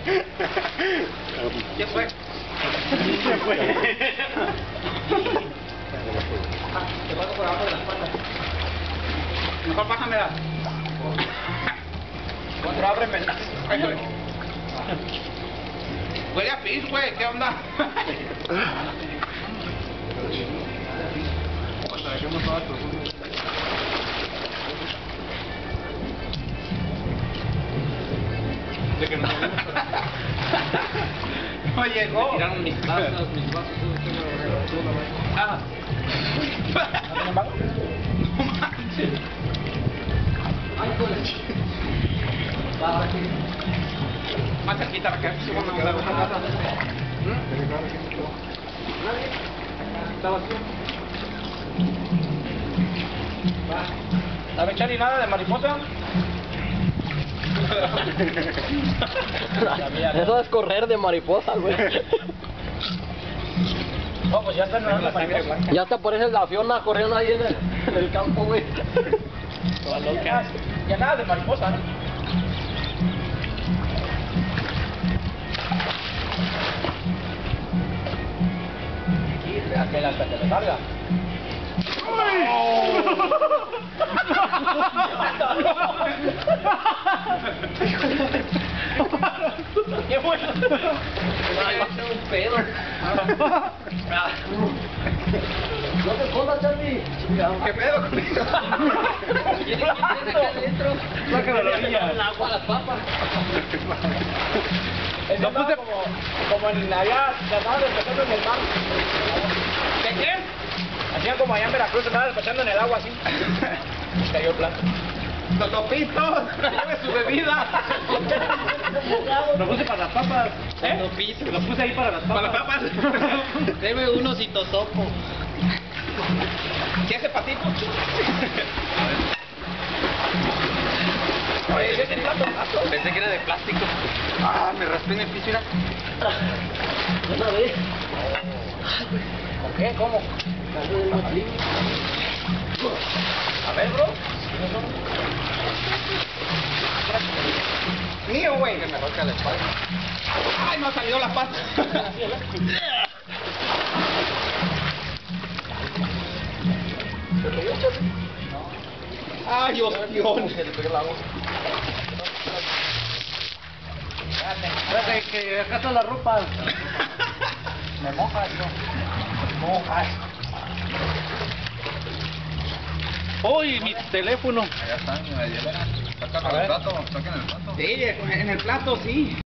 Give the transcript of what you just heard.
¿Qué fue? ¿Qué fue? Te paso por abajo de las patas. Mejor bájamela. Contra ábreme. Huele a pis, güey, ¿qué onda? De que no llegó. Me tiraron mis vasos. Ah. ¿No manches? Ay, joder. Más cerquita para que se ponga una cosa. ¿Está vacío? ¿Sabe echar ni nada de mariposa? Eso es correr de mariposa, güey. Oh, pues ya está en la sangre blanca. Ya hasta parece la Fiona corriendo ahí en el campo, güey. Ya nada de mariposa, ¿no? Hasta que le salga. ¡Qué bueno! Ay, es un pedo. No te jodas, Charlie. ¿Qué pedo con eso? ¿Quién tiene acá adentro? Sácalo a la orilla. El agua, las papas. Eso puse como en allá, estaban despechando en el mar. ¿Qué? Hacían como allá en Veracruz, estaban despechando en el agua así. Cayó el plato. ¡Totopitos! ¡Lleve su bebida! Lo puse para las papas. Lo puse ahí para las papas. ¿Para las papas? Deme unos y tosopo. ¿Qué hace patito? Oye, ¿ese es el plato? Pensé que era de plástico. Ah, me raspé en el piso, mira. ¿Otra vez? ¿Con qué? ¿Cómo? A ver, bro. Mío, güey. Que me rasca la espalda. Ay, no ha salido la pata. Ay, ostión. Espérate, que acá está la ropa. Me mojas, bro. Mojas. ¡Uy, mi teléfono! Allá están, en la hielera. Sacan el plato, saquen el plato. Sí, en el plato, sí.